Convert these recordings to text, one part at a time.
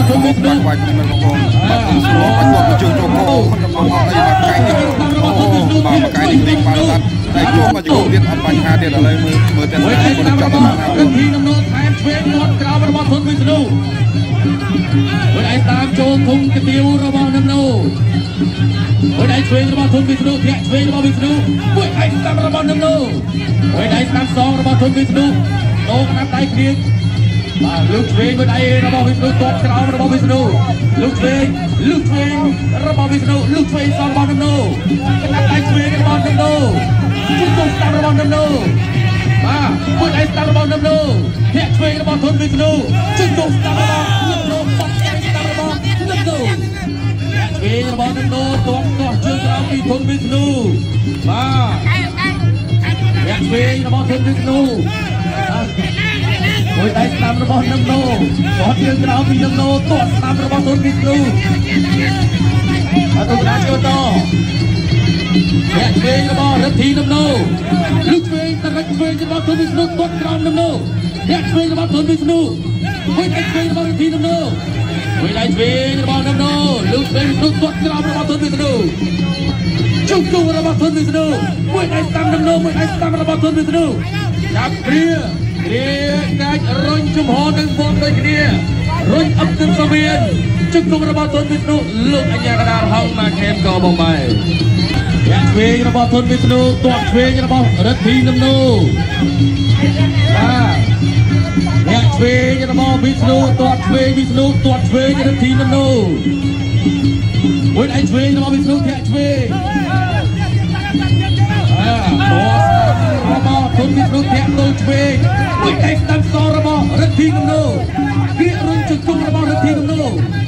ធំវិស្ណុបាច់មិនបងបាទស្រួលបាច់គាត់ជើងចូលកោគាត់កំពុងអីបាទកាយនេះបាទកាយនេះវិញបាទតែជួបមកជួបទៀតអត់បញ្ហាទៀតឥឡូវមើលតែគាត់ចាប់បានរធីដំណោថែមឆ្វេងមាត់ក្រោមរបស់ធំវិស្ណុហើយឯតាមចូលធំកាទៀវរបស់ដំណោហើយឯឆ្វេងរបស់ធំវិស្ណុធាក់ឆ្វេងរបស់វិស្ណុមួយឯស្ដាំរបស់ដំណោហើយឯស្ដាំសងរបស់ធំវិស្ណុអូកណាត់ដៃគ្រៀងបាទលោកឆ្វេងមួយដៃរបស់វិស្ណុតបក្រោមរបស់វិស្ណុលោកឆ្វេងរបស់វិស្ណុលោកឆ្វេងសងរបស់ដំណោកណាត់ដៃឆ្វេងរបស់ដំណោជួយទស្សតាមរបស់ដំណោបាទមួយដៃស្ដាំរបស់ដំណោធាក់ឆ្វេងរបស់ធំវិស្ណុជួយទស្សតាមរបស់ដំណោបាត់ឯស្ដាំរបស់ដំណោឆ្វេងរបស់ដំណោទបទាស់ជើងក្រោមពីធំវិស្ណុបាទធាក់ឆ្វេងរបស់ធំវិស្ណុមួយដៃស្ដាំរបស់ដំណោគាត់ជើងក្រោមពីដំណោទស្សតាមរបស់ធំវិស្ណុអត់ទៅដាក់ចូលតអ្នកឆ្វេងរបស់រទ្ធីដំណោលោកឆ្វេងតរឹកឆ្វេងរបស់ធំវិស្ណុទស្សក្រោមដំណោអ្នកឆ្វេងរបស់ធំវិស្ណុមួយដៃឆ្វេងរបស់រទ្ធីដំណោមួយដៃឆ្វេងរបស់ដំណោលោកឆ្វេងទស្សក្រោមរបស់ធំវិស្ណុជុំគូរបស់ធំវិស្ណុមួយដៃស្ដាំដំណោមួយដៃស្ដាំរបស់ធំវិស្ណុចាប់គ្រាកាច់រុញជំហរនឹងវងដូចគ្នារុញអឹបទឹកសវៀនជុំគូរបស់ធំវិស្ណុលោកអញ្ញាកដាលហងមកខេមក៏បំបែអ្នកឆ្វេងរបស់ធំវិស្ណុទាត់ឆ្វេងរបស់រទ្ធីដំណោបាទអ្នកឆ្វេងរបស់វិស្ណុទាត់ឆ្វេងវិស្ណុទាត់ឆ្វេងរទ្ធីដំណោមួយដៃឆ្វេងរបស់វិស្ណុធាក់ឆ្វេងរបស់ធំវិស្ណុធាក់ទល់ឆ្វេងមួយដៃស្ដាំសងរបស់រទ្ធីដំណោគ្រារុញជង្គង់របស់រទ្ធីដំណោ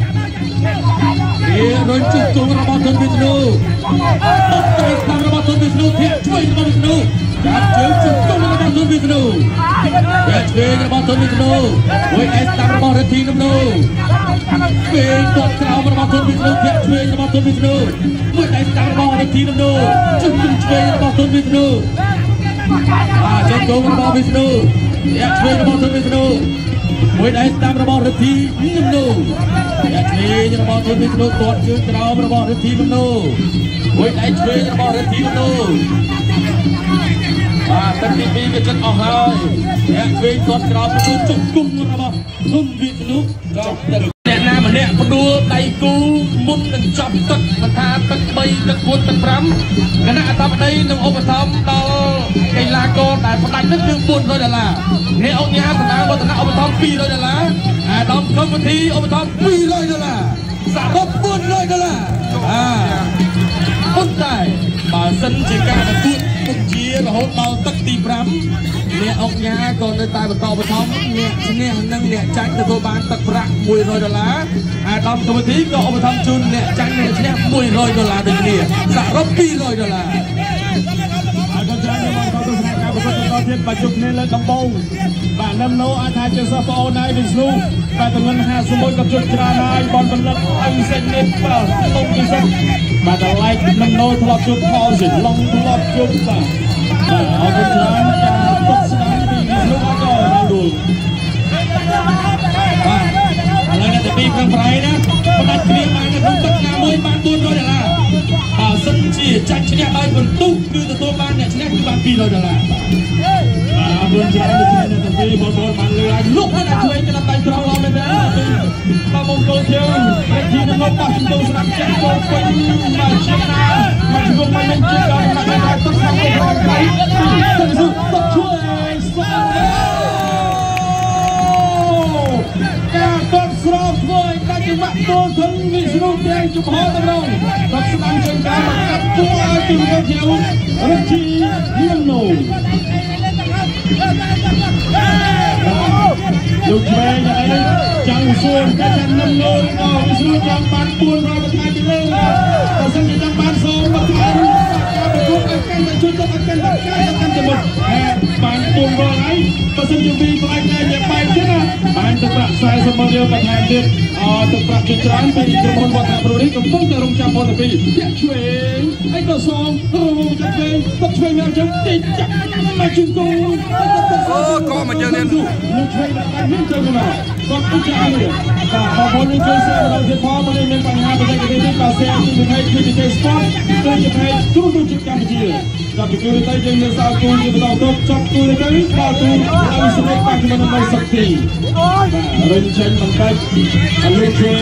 រុញជង្គង់របស់ធំវិស្ណុអត់ទៅស្ដាំរបស់ធំវិស្ណុធាក់ឆ្វេងរបស់វិស្ណុចាប់ជើងជង្គង់របស់ធំវិស្ណុធាក់ឆ្វេងរបស់ធំវិស្ណុមួយដៃស្ដាំរបស់រទ្ធីដំណោឆ្វេងទាត់ក្រោមរបស់ធំវិស្ណុធាក់ឆ្វេងរបស់ធំវិស្ណុមួយដៃស្ដាំរបស់រទ្ធីដំណោជង្គង់ឆ្វេងរបស់ធំវិស្ណុជង្គង់របស់វិស្ណុធាក់ឆ្វេងរបស់ធំវិស្ណុមួយដៃស្ដាំរបស់រទ្ធីដំណោអ្នកឆ្វេងរបស់ធំវិស្ណុទាត់ជើងក្រោមរបស់រទ្ធីដំណោមួយដៃឆ្វេងរបស់រទ្ធីដំណោទឹកទី2វាចិត្តអស់ហើយអ្នកឆ្វេងទាត់ក្រោមទៅជង្គង់របស់ធំវិស្ណុក៏ទឹកអ្នកណាម្នាក់ផ្ដួលដៃគូមុននឹងចប់ទឹកមិនថាទឹក3ទឹក4ទឹក5គណៈអធិបតីនឹងឧបត្ថម្ភដល់កីឡាករដែលផ្ដាច់ទឹកគឺ$400អ្នកអង្គញាបណ្ដាវឌ្ឍនៈឧបត្ថម្ភ$200អាដាមកម្មវិធីឧបត្ថម្ភ$200សរុប$400ប៉ុន្តែបើសិនជាការទទួលទុកជារហូតដល់ទឹកទី5អ្នកអង្គញាក៏នៅតែបន្តឧបត្ថម្ភអ្នកឈ្នះនិងអ្នកចាញ់ទទួលបានទឹកប្រាក់$100អាដាមកម្មវិធីក៏ឧបត្ថម្ភជូនអ្នកចាញ់និងអ្នកឈ្នះ$100ដូចគ្នាសរុប$200ហើយក៏ច្រើនមកដល់ទស្សនៈការប្រកួតបន្តទៀតបាច់ជុំគ្នាលើដំបូងបាទដំណោអាចថាជាសិស្សប្អូនហើយវិស្ណុបាទទងន់51ក៏ជុំច្រើនហើយបនពលិតអីសេចនេះបាទទុំពិសេសបាទតម្លៃដំណោធ្លាប់ជុំផលសិឡុងធ្លាប់ជុំបាទអរគុណច្រើនការទុកស្ដាំពីវិស្ណុក៏ដល់ដួលបាទឥឡូវអ្នកទី2ប្រឹងប្រែងណាផ្ដាច់គ្នាបាននៅក្នុងទឹកណាមួយបាន$400បើសិនជាចាញ់ឈ្នះដោយបន្ទុកគឺទទួលបានអ្នកឈ្នះគឺបាន$200បាទអរគុណច្រើនទៅអ្នកទី2បងប្អូនបានលើហើយលុកហើយអ្នកឆ្វេងក្តាប់ដៃត្រង់ឡងមែនទេបាទបងប្អូនជើងអ្នកទីនឹងបោះជំទង់ស្ដាប់ចាក់ចូលពេញមកជាណាមកជួបមកនឹងជិះដល់មកដល់ទឹកស្ដាប់ទៅដល់ដៃទៅសុខទុកជួយស្វាការតបស្រោបធ្វើឲ្យកាច់ច្បាក់ទល់ធំវិស្ណុទាំងជំហរតម្រង់ទឹកស្ដាំជើងក្រោមមកកាត់ពួរឲ្យជំនឿជារទ្ធីដំណោលោកឆ្វេងអីចង់សួរកាច់ដំណោដល់វិស្ណុចង់បាន400បន្ថែមពីលើបើសិនជាចង់បានសូមបន្ថែមការប្រកួតឲ្យតែជួយទៅកាន់តែកាន់តែមុខបានពុំរងហើយបើសិនជាវាផ្លាយតែជាបែកទៀតណាបានទឹកប្រាក់40ម៉ឺនរៀលបន្ថែមទៀតទឹកប្រាក់ជាច្រើនពីក្រុមហ៊ុនវត្តប្រូនេះកំពុងតែរងចាំផលពីធាក់ឆ្វេងហើយក៏សងរងចាំឆ្វេងទឹកឆ្វេងមកចឹងតិចចាក់មកជើងគោក៏មកជើងនេះនឹងឆ្វេងដល់មានជើងមកគាត់ទៅចាក់នេះបាទបងប្អូននឹងជួយ share ដល់ទៀតផងមិនមានបញ្ហាបច្ចេកទេសនេះក៏ share ពីវិធី sport គឺជាផ្នែកទូទៅជាតិកម្ពុជាដល់ពីគូទៅយើងនឹងសល់គូជាបន្តទៅចប់គូទៅដល់ទូឲ្យសម្រាប់បាក់មិននៅសក្តិបាទរុញចេញបន្តិចអលុយជួយ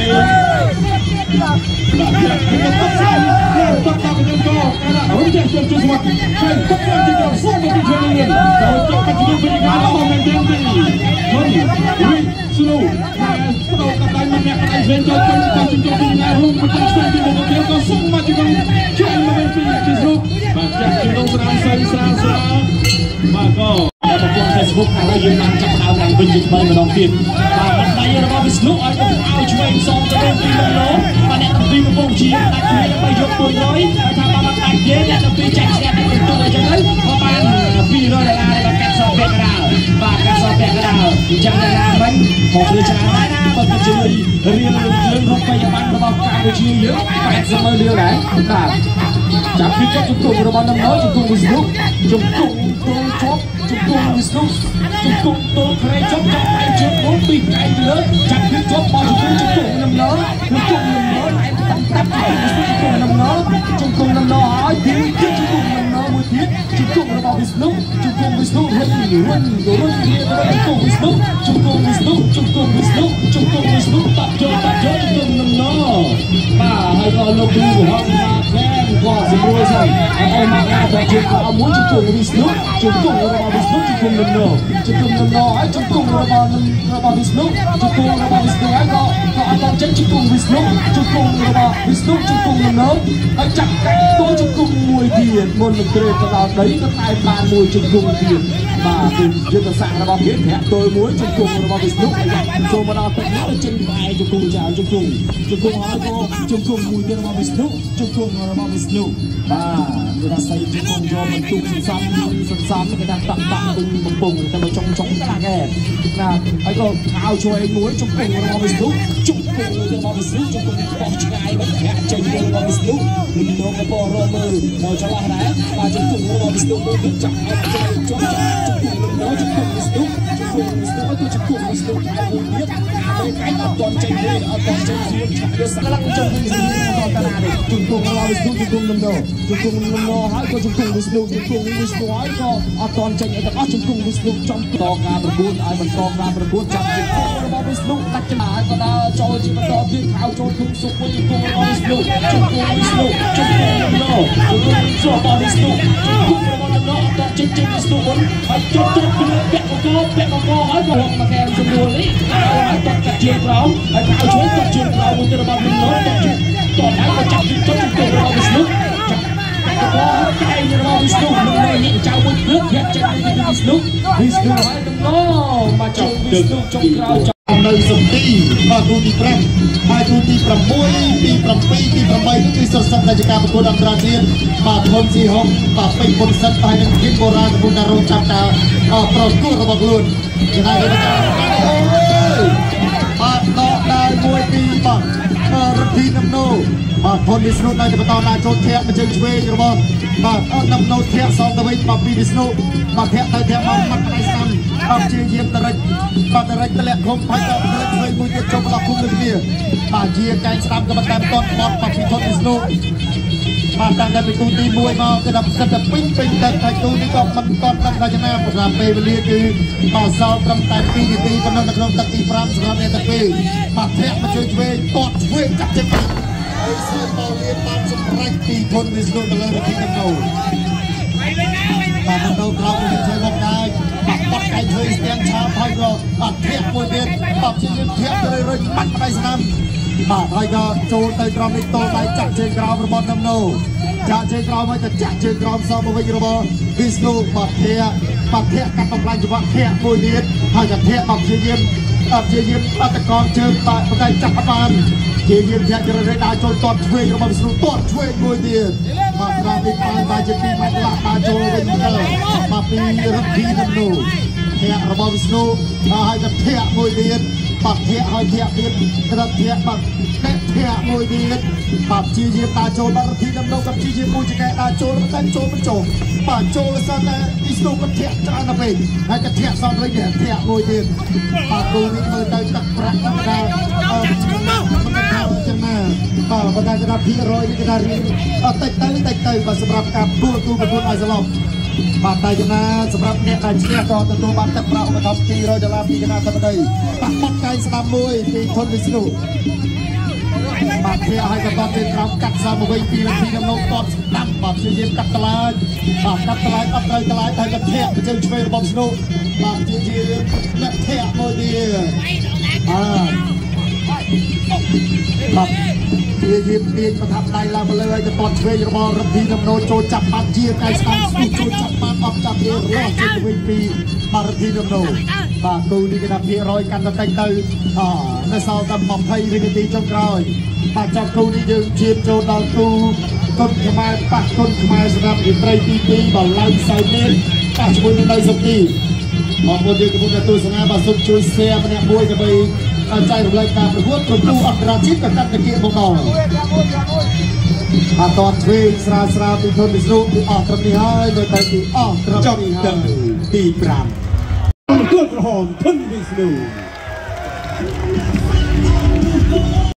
បាទទៅទៅទៅរុញចេញជួយស្មាត់ហើយទៅទៅទៅសូមទៅជួយនេះដល់ចប់ទៅវិញកាលមកមិនដឹងទេហ្នឹងវិញ slow ទៅកណ្ដាលមកអ្នកឯងវិញចូលពេញទៅជុំពីណារួមទៅស្ទើរពីមកទៀតក៏សុំមកជុំជួយមកពីជាស្រុកបាទចាក់ជុំស្រាំស្រាំស្រាំស្រាំបាទក៏តែប្រព័ន្ធ Facebook ឥឡូវយើងបានចាប់ដើមឡើងវិញជាថ្មីម្ដងទៀតបាទបណ្ដៃរបស់វិស្ណុឲ្យទៅឲ្យឆ្វេងសងទៅពីលោកលោកបាទអ្នកទាំងពីរកំពុងជាដាច់គ្នាដើម្បីយក100ហើយថាបានដាច់ទេអ្នកទាំងពីរចាក់ឆ្លាក់ទៅទូអញ្ចឹងទៅក៏បាន$200ដែលកាត់សងពាក់កណ្ដាលបាទកាត់សងពាក់កណ្ដាលអញ្ចឹងណាមិញមកលើច្រើនដែរណាបើទៅជួយរៀនរឿងរូបិយប័ណ្ណរបស់កម្ពុជាយើង80ម៉ឺនរៀលដែរបាទចាប់ពីចិត្តជង្គង់របស់ដំណើរជង្គង់វិស្ណុជង្គង់ទូលជប់ជង្គង់វិស្ណុជង្គង់ទូលក្រែជប់ចាប់ដៃជើងមុនពីកៃទៅលើចាប់ពីជប់មកជង្គង់ដំណើរជង្គង់ដំណើរឯងតាប់ជង្គង់ដំណើរជង្គង់ដំណើរហើយទីជង្គង់ដំណើរមួយទៀតជង្គង់របស់វិស្ណុជង្គង់វិស្ណុរុញវាទៅជង្គង់វិស្ណុជង្គង់វិស្ណុជង្គង់វិស្ណុជង្គង់វិស្ណុតាប់យកជង្គង់ដំណើរបាទហើយក៏លោកគ្រូហងថាแค่ក៏ស្រួលស្អីឲ្យមកដល់ជង្គង់មួយជង្គង់វិស្ណុជង្គង់របស់វិស្ណុជង្គង់ដំណើរជង្គង់ដំណើរហើយជង្គង់របស់វិស្ណុជង្គង់របស់វិស្ណុហើយក៏អត់ចេញជង្គង់វិស្ណុជង្គង់របស់វិស្ណុជង្គង់ដំណើរហើយចាប់តួជង្គង់មួយទៀតមុននឹងក្រេបទៅដល់ដីក៏តែបានមួយជង្គង់ទៀតបាទគឺយុទ្ធសាស្ត្ររបស់គេប្រាក់តូចមួយជង្គង់របស់វិស្ណុចូលមកដល់ទឹកនេះចេញក្បែរជង្គង់ចាជង្គង់ហើយក៏ជង្គង់មួយទៀតរបស់វិស្ណុជង្គង់របស់វិស្ណុបាទវាថាស្អីជង្គង់យកបន្ទុកសំគេថាតាក់វិញបំពង់តែមកចុងតាក់ហេណាហើយក៏ខោជួយមួយជង្គង់របស់វិស្ណុជង្គង់របស់វិស្ណុជង្គង់បោះឆ្ងាយមកប្រាក់ចេញរបស់វិស្ណុមិនលោកក៏រមើលមកឆ្លោះដែរបាទជង្គង់របស់វិស្ណុមួយទៀតចាប់អត់ចូលជង្គង់វិស្ណុទៅជង្គង់វិស្ណុហើយមួយទៀតហើយកាយអត់តន់ចេញទេអត់តន់ចេញទៀតវាស្លាប់ជង្គង់វិស្ណុមកតាណានេះជង្គង់របស់វិស្ណុជង្គង់ដំណោហើយក៏ជង្គង់វិស្ណុហើយក៏អត់តន់ចេញអីទាំងអស់ជង្គង់វិស្ណុចំតការប្រកួតឲ្យបន្តការប្រកួតចាប់ជង្គង់របស់វិស្ណុដាច់ចំណាយក៏ដើរចូលជាបន្តទៀតខោចូលធុងសុខវិញជង្គង់របស់វិស្ណុជង្គង់វិស្ណុជង្គង់ដំណោជង្គង់របស់វិស្ណុជង្គង់របស់ដំណោអត់តន់ចេញវិស្ណុវិញហើយជប់ពីពាក់កកហើយក៏រកមកកែសំដួលនេះហើយតកាត់ជើងក្រោមហើយខោជួយតជើងក្រោមមួយទៅរបស់ដំណោតហើយក៏ចាប់ជង្គង់របស់វិស្ណុก็ใจเราวิสนุมันเลยเห็นเจ้าบนเลือกอยากจะได้วิสนุให้ตำโนมาจงวิสนุจงเราจงในสตีมาดูที่แปรมาดูที่ประมวยที่ประปีที่ประใบนี่คือสัตว์ราชการประกวดอันตรายมาทนสีหงมาไปบนสัตว์ไปในทิศโบราณบุญดารุจับดาวประกวดระบบลุนยังไงกันมาต่อได้มวยตีบังรถทีน้ำโนបាទផុនវិស្ណុនៅតែបន្តណាចូលធាក់មកជើងឆ្វេងរបស់បាទដំណោធាក់សងទៅវិញបាទពីវិស្ណុបាទធាក់ទៅធាក់មកមាត់ដៃស្ដាំអត់ជាយាមតរិចបាទតរិចទម្លាក់ឃុំផាច់ទៅតរិចឆ្វេងមួយទៀតចូលដល់ឃុំដូចគ្នាបាទជាកែងស្ដាំក៏មិនតែបន្តបត់បាទពីផុនវិស្ណុបាទតាំងតែពីទូទី1មកគឺដល់សិតតែពេញទឹកហើយទូនេះក៏មិនតន់ដឹងថាយ៉ាងណាប្រហែលពេលវេលាគឺបាទសល់ត្រឹមតែ2នាទីប៉ុណ្ណឹងនៅក្នុងទឹកទី5សម្រាប់អ្នកតាពេលបាទធាក់មកជើងឆ្វេងតត់ឆ្វេងចាប់ចិត្តហើយសួរតលៀនបានសម្រេចពីធនវិស្ណុទៅលើរថីដំណោបាទដំណោក្រោមនឹងធ្វើមកដែរបាទបាត់ឯងធ្វើស្ទាំងឆាបហើយក៏អត់ធាក់មួយទៀតបាទជាយើងធាក់ទៅរុញបាត់ដៃស្ដាំបាទហើយក៏ចូលទៅក្រោមនេះតូដៃចាក់ជើងក្រោមរបស់ដំណោចាក់ជើងក្រោមហើយទៅចាក់ជើងក្រោមសមកវិញរបស់វិស្ណុបាទធាក់កាត់បំផ្លាញចង្វាក់ធាក់មួយទៀតហើយក៏ធាក់មកព្យាយាមបាត់តកងជើងបាទបដៃចាប់បានជាយាមធាក់ចររេដាចូលតតឆ្វេងរបស់វិស្ណុតតឆ្វេងមួយទៀតបាទស្រាពីបានជា2ម៉ែត្រឡាក់ដាចូលវិញទៅបាទពីរឹកទីដំណូធាក់របស់វិស្ណុហើយក៏ធាក់មួយទៀតបាទធាក់ហើយធាក់ទៀតរត់ធាក់បាទធាក់មួយទៀតបាទជាយាមដាចូលបាទរត់ទីដំណូกับជាយាមមួយចកែដាចូលតែចូលមិនចូលបាទចូលសោះតែវិស្ណុក៏ធាក់ច្រើនទៅពេកហើយក៏ធាក់សំវិញធាក់មួយទៀតបាទគូនេះមើលទៅទឹកប្រាក់ធម្មតាចឹងណាបាទបើតែកណ្ដាលភាគរយនេះកណ្ដាលរៀងតិចទៅបាទសម្រាប់ការគួរគូប្រកួតឲ្យសឡប់បាទតែចំណាសម្រាប់អ្នកដែលឈ្នះក៏ទទួលបានទឹកប្រាក់ឧបត្ថម្ភ$200ពីគណៈធិបតីបាទបាត់កែងស្ដាំមួយពីធនវិស្ណុបាទគេឲ្យក៏តទៅក្រោមកាត់សមវិញ2នាទីដំណោតតស្ដាំបាទព្យាយាមកាត់តឡាយបាទកាត់តឡាយអត់ត្រូវតឡាយតែក៏ធាក់ទៅជើងឆ្វេងរបស់វិស្ណុបាទព្យាយាមអ្នកធាក់មួយទៀតបាទជាយាមទាញប្រថាប់ដៃឡើងមកលើឲ្យទៅតឆ្វេងរបស់រំធីដំណូចូលចាប់បានជាកែស្ដាំស្ទុះចូលចាប់បានអបចាប់រៀងរស់ជិះទៅវិញពីបាទរំធីដំណូបាទគូនេះគេថាភាគរយកាន់តែតិចទៅនៅសល់តែ20វិនាទីចុងក្រោយបាទចាប់គូនេះយើងឈានចូលដល់គូគុណខ្មែរប៉ះគុណខ្មែរសម្រាប់រាត្រីទី2បើឡើងសៅនេះប៉ះជាមួយនឹងដៃសុគីបងប្អូនយើងកំពុងតែទស្សនាបាទសូមជួយ share ម្នាក់មួយដើម្បីចែករំលែកការប្រកួតគ្រប់គ្រងអន្តរជាតិក៏កាត់តាគៀបបងបាទតឆ្វេងស្រាលពីធនវិស្ណុគឺអស់ត្រឹមនេះហើយនៅតែគឺអស់ត្រឹមនេះហើយទី5ទទួលក្រហមធនវិស្ណុ